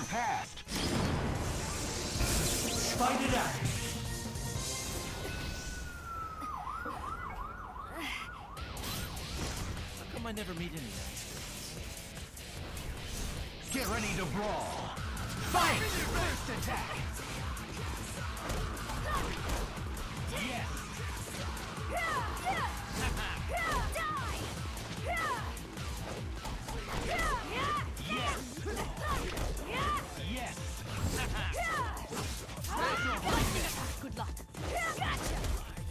past. Fight it out. How come I never meet any guys? Get ready to brawl. Fight! First attack. Yes. Yes. Good luck. Gotcha.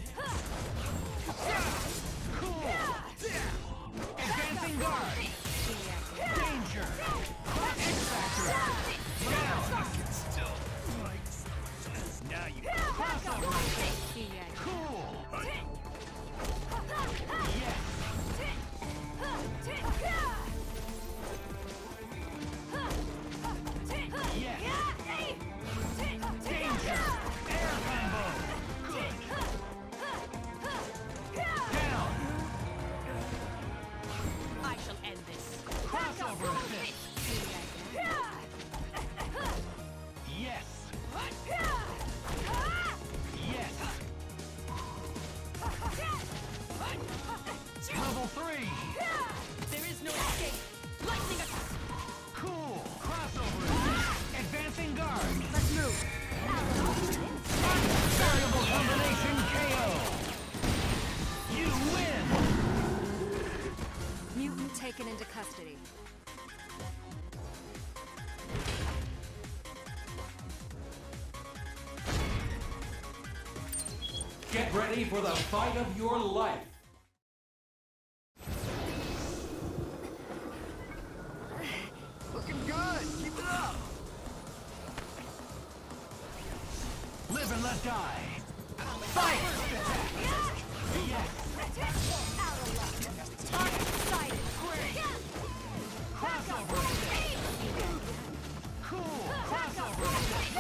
Cool. Advancing guard. Danger. X-Factor. Down. Now you crossover. Cool. Yes. Yes. Danger. Air combo. Good. Down. I shall end this. Crossover assist. Yes. Yes. Level 3. There is no escape. Lightning attack. Cool. Crossover assist. Advancing guard. Let's move. Variable combination KO. You win. Mutant taken into custody. Get ready for the fight of your life. Looking good. Keep it up. Live and let die. Fight! First attack. Yes. Target sighted. Crossover assist. Cool. Crossover assist.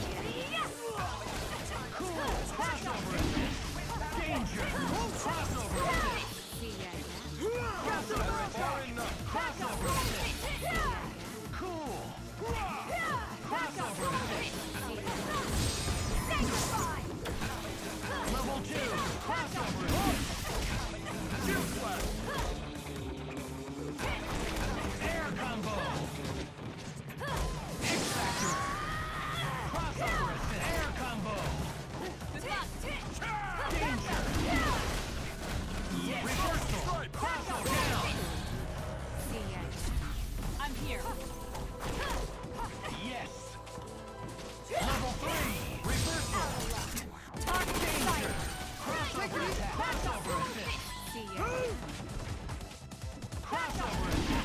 Cool. Crossover assist. Danger. Crossover assist. Crossover attack. Crossover assist. Cool. Crossover assist. Level 2. Crossover assist. Suplex. Air combo. X-Factor. Crossover assist. Air combo. Danger. Yes. Reversal. Crossover down. I'm here. Yes. Level 3. Reversal. Target Danger. sighted. Crossover attack. Crossover assist. Crossover assist.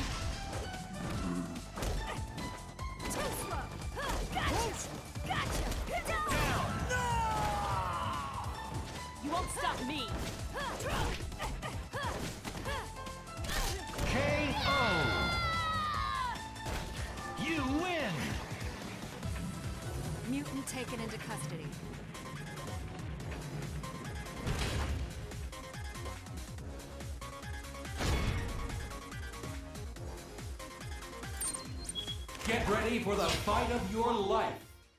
Too slow. Gotcha. Down. You won't stop me. KO. You win. Mutant taken into custody. Get ready for the fight of your life.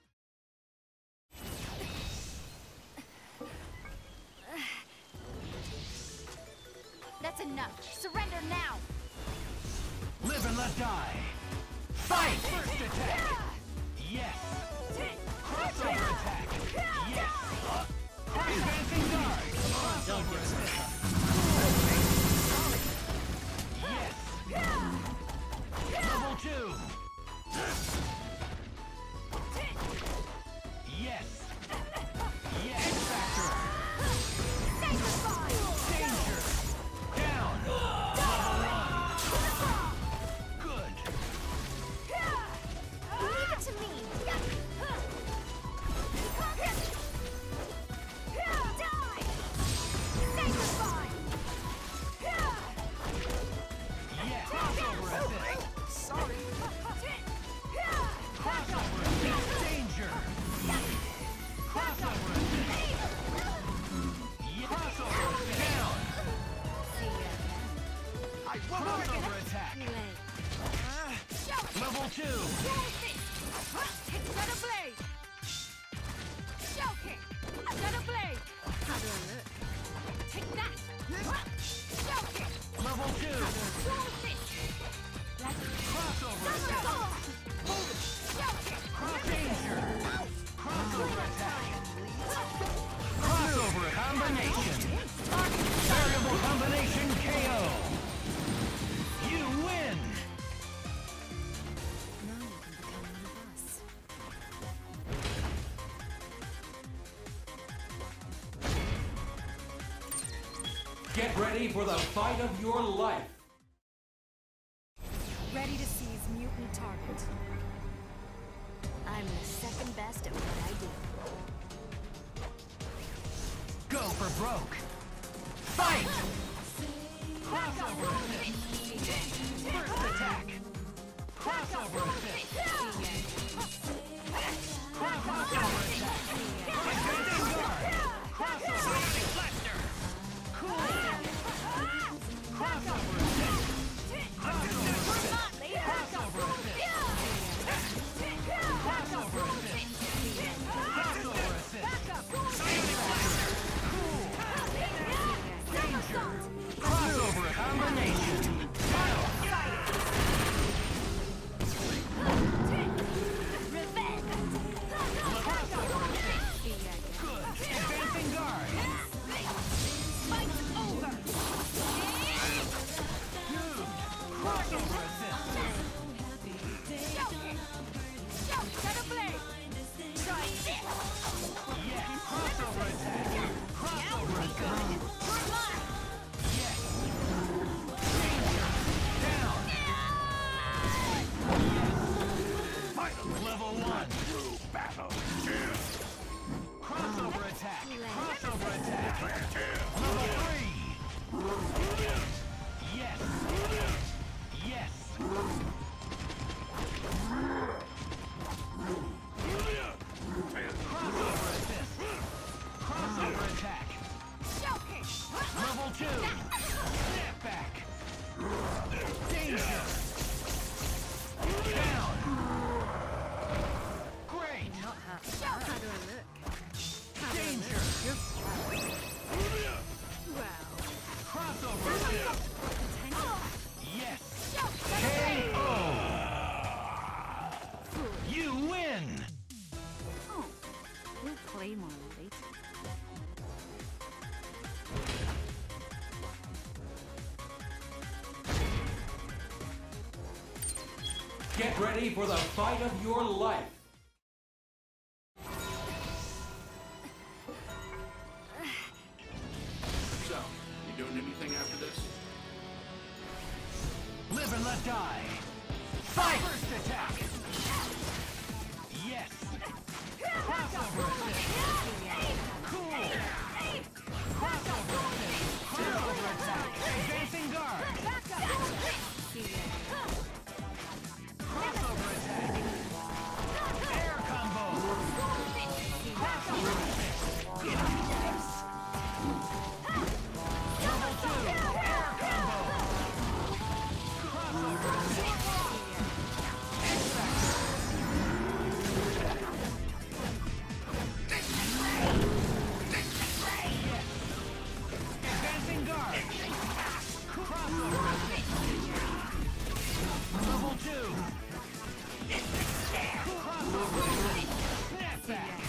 That's enough. Surrender now. Live and let die. Fight! First attack. Yes. Crossover attack. Yes. Advancing guard. Crossover assist. Yes. Level 2. Yes. Yes. X-Factor. Danger. Down. Level 1. Good. Leave it to me. Die. Sanctify. Yes. Crossover assist. Sorry. Crossover assist. Danger. Crossover assist. Crossover assist. Down. Crossover attack. Level 2. Shadow Blade! Shell kick! Shadow Blade! How do I look? Take that! Shell kick! Level 2. Sword fist! Crossover attack. Shell kick! Danger. Crossover attack. Crossover combination. Variable combination KO. You win. Now you can become one of us. Get ready for the fight of your life. Ready to seize mutant target. I'm the second best at what I do. Go for broke. Fight. Crossover assist. First attack. Crossover assist. Crossover attack. Advancing guard. Crossover assist. Cool. Crossover assist. Crossover assist. Crossover assist. Crossover assist. Crossover assist. Cool. Danger. Crossover combination. Crossover assist. Good. Advancing guard. Fight's over! Good. Crossover assist. Shell kick! Shadow Blade! Try this! Yes. Crossover attack. Crossover assist. You're mine! Yes. Danger. Down. Yes. Level 1. Battle. Crossover attack. Crossover attack. Level 3. Yes. Yes. Crossover assist. Crossover attack. Shell kick! Level 2. Snap back. Danger. Down. Great. Not half. How do I look? Danger. Well, Crossover assist. Yes. KO. You win. oh, we'll play more later. Get ready for the fight of your life. So, you doing anything after this? Live and let die. Fight! First attack. Yes. Crossover assist. Cool. Crossover assist. Crossover attack. Advancing guard. Crossover attack. Air combo. Crossover assist. Yes. Level 2. Air combo. Crossover assist. X-Factor. Yes. Advancing guard. Crossover assist. Level 2. Crossover assist. Snap back.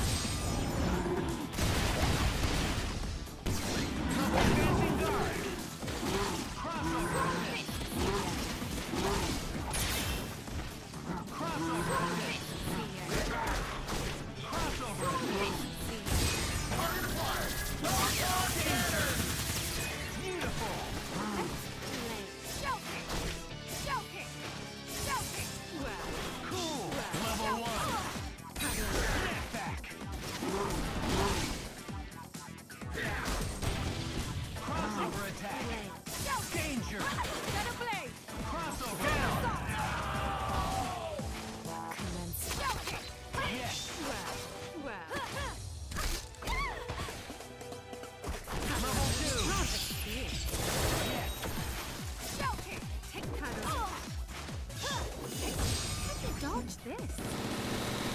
Advancing guard. Crossover assist. Crossover assist. Crossover assist. Danger. Beautiful. Shell kick! Shell kick! Shell kick! Cool. Level 1. Snap back. Crossover attack. Danger. Shadow Blade! Crossover down. Commence. Shell kick! Yes. Well, Level 2. yes. Yes. Shell kick! How do you dodge this?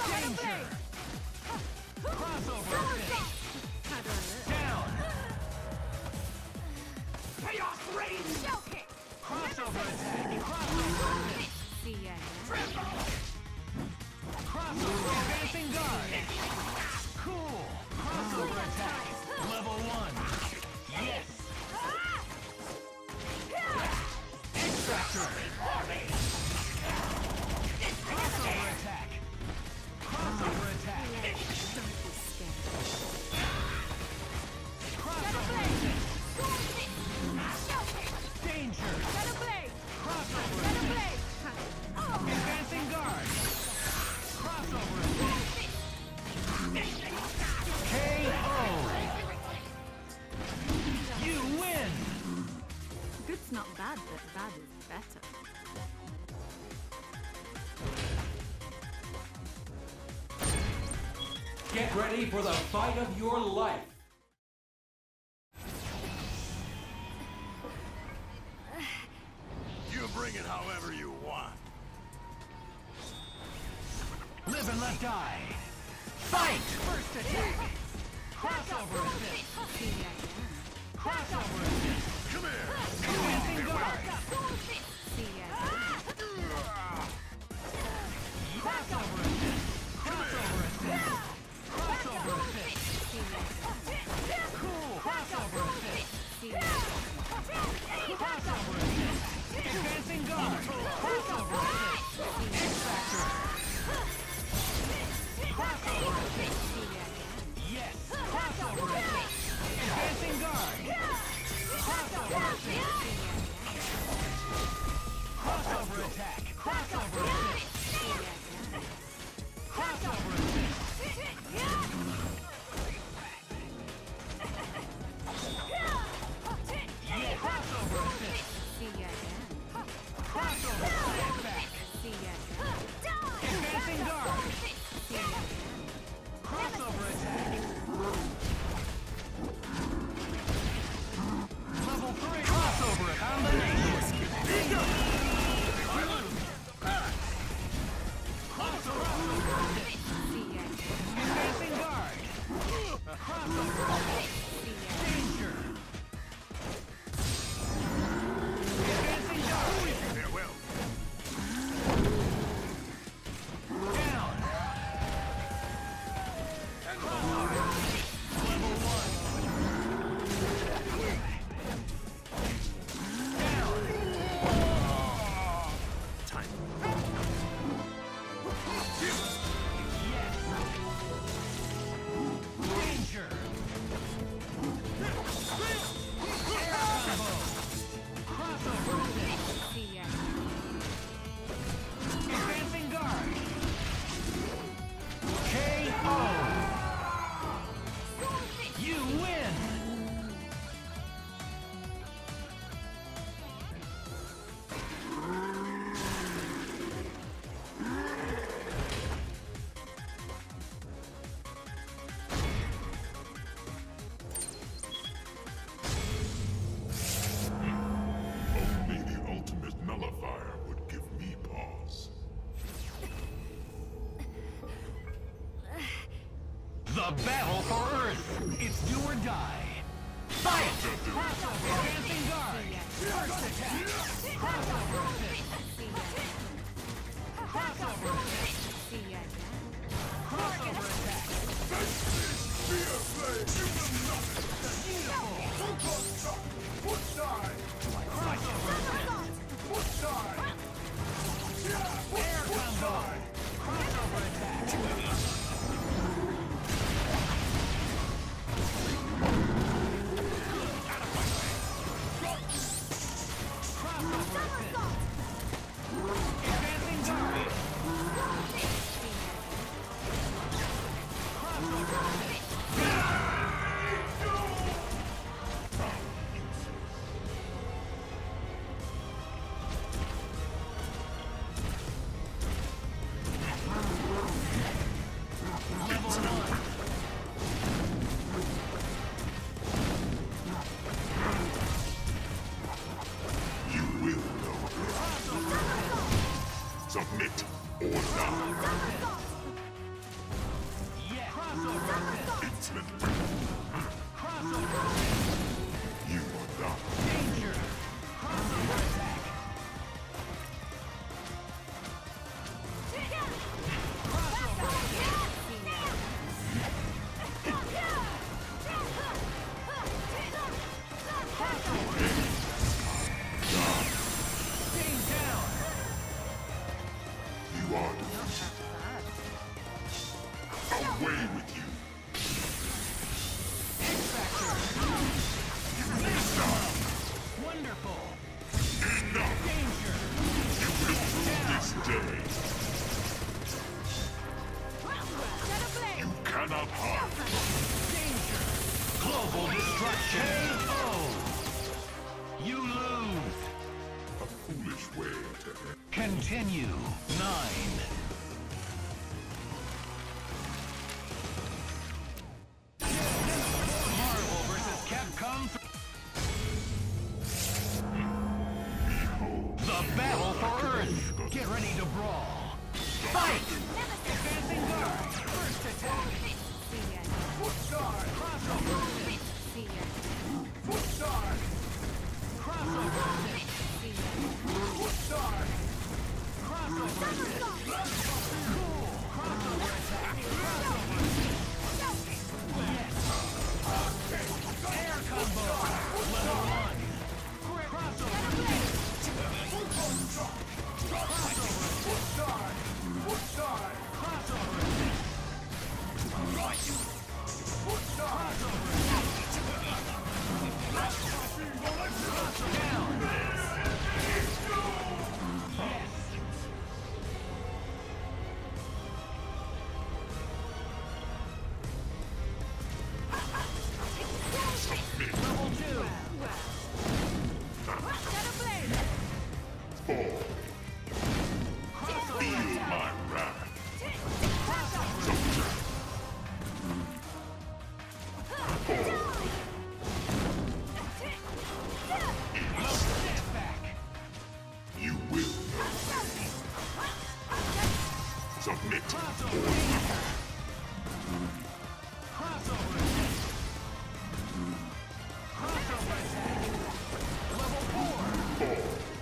Danger! Crossover finish! How do I look? Down! Chaos Rain! Shell kick! Crossover attack! Crossover finish! See ya. Crossover advancing guard! Cool! Crossover attack! Level 1! Yes! Extractor! Crossover attack! Crossover attack! Don't be scared. Crossover finish! Danger! Shadow blade! Crossover Shadow finish! blade! Advancing guard! Crossover finish! KO! You win! Good's not bad, but bad is better. Get ready for the fight of your life. You bring it however you want. Live and let die! Fight! First attack! Crossover finish! See ya. Crossover finish! Come here. Advancing guard! See ya. Crossover finish! Crossover finish! Crossover finish! See ya. Cool! Crossover finish! See ya. Crossover finish! Advancing guard! Crossover finish! Extractor! Crossover finish! See ya. Yes! Crossover finish! Advancing guard! Crossover finish! Crossover attack! Crossover finish! Crossover finish! Yeah! Crossover finish! See ya. Crossover slam back! See ya. Advancing guard! See ya. Crossover attack! Level 3 crossover combination! Crossover finish! See ya. Advancing guard! Crossover finish! See ya. Danger! Advancing guard! Farewell. Down! Crossover finish! Level 1! Down! Time. Yes! Danger! Air combo! Crossover finish! See ya. Advancing guard! KO! You win! Only the ultimate nullifier would give me pause. The battle for Earth! It's do or die! Fight! Advancing guard! First attack! Crossover finish! See ya. Crossover finish! See ya. Crossover attack! Be afraid. You will not. Beautiful! Would die. Crossover finish! Would die. Air combo! Crossover attack! Crossover finish! Advancing guard! Crossover finish! Level 1! You will know. Submit or die. replacement. You are not. Danger! Crossover attack! Stay down! You are defeated. Away with you. X-Factor! Wonderful! Enough. Danger! You will rue this day. You cannot harm. Danger! Global destruction! KO! You lose! A foolish way to end. Continue. 9. Marvel vs. Capcom. Behold. The battle for Earth. Get ready to brawl. Fight! Advancing guard. First attack. Foot guard. Crossover. Foot guard. Crossover. Foot guard. Crossover. Cool. Crossover attack. Crossover. Yes. Air combo. Level 1. Crossover. Crossover. Foot guard. Foot guard. Crossover. Foot guard. Crossover. Down. Yes. Level 2. Fall. Feel my wrath. Soldier. Step back. You will submit. Crossover. Crossover attack. Level 4.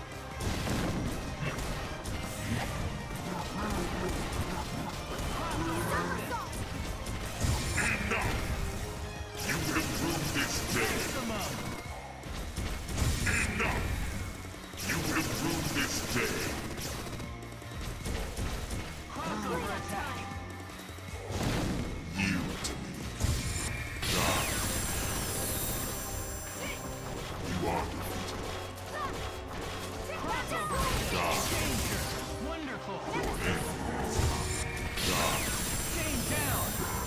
Enough. You will rue this day. Maximum. Enough. You will rue this day. Crossover attack. Yield to me. Die. You are defeated. Crossover. Danger. Wonderful. Die. Stay down.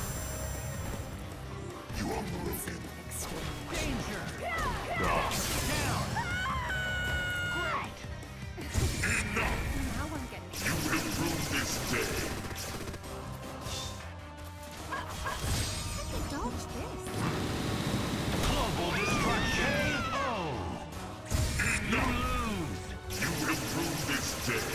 You are broken. Danger. Die. Down. Enough. Now I'm getting it. You will rue this day. Dodge this. Global destruction. KO. You lose. You will rue this day.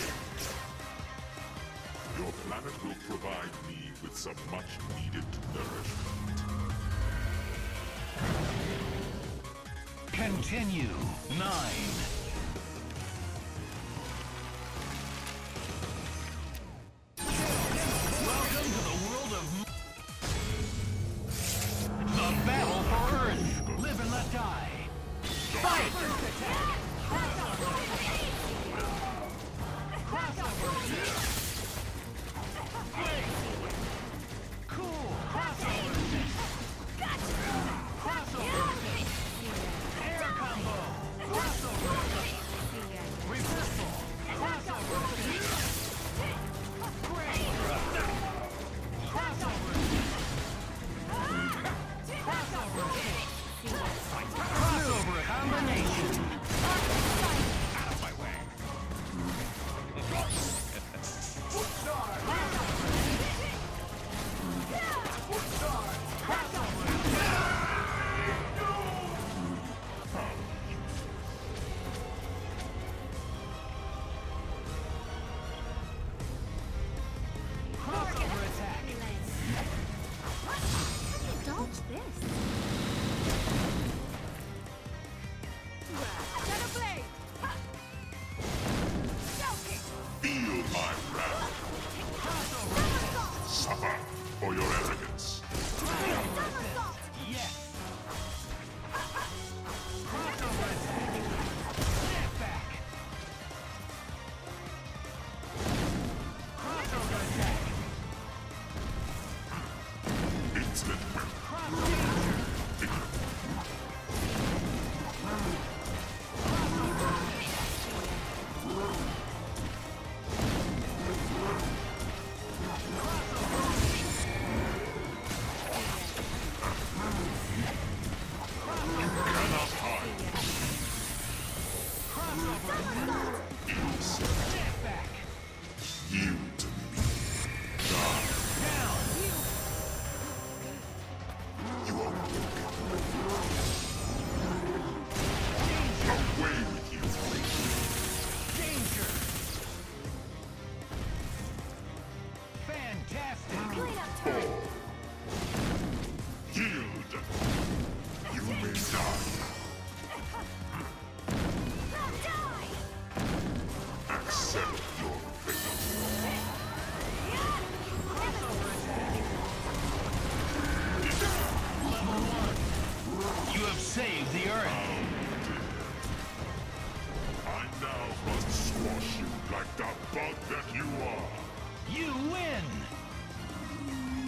Your planet will provide me with some much-needed nourishment. Continue. 9. Welcome to the world of the battle for Earth. Live and let die. Fight! First attack. Crossover. Cool. Crossover. Crossover. Air combo. Crossover. Step back. Yield to me. Die. Down. You are away with you. Danger. Fantastic. Clean up turret. Yield. You may die. Die! Accept your fate. You have saved the Earth. I now must squash you like the bug that you are. You win.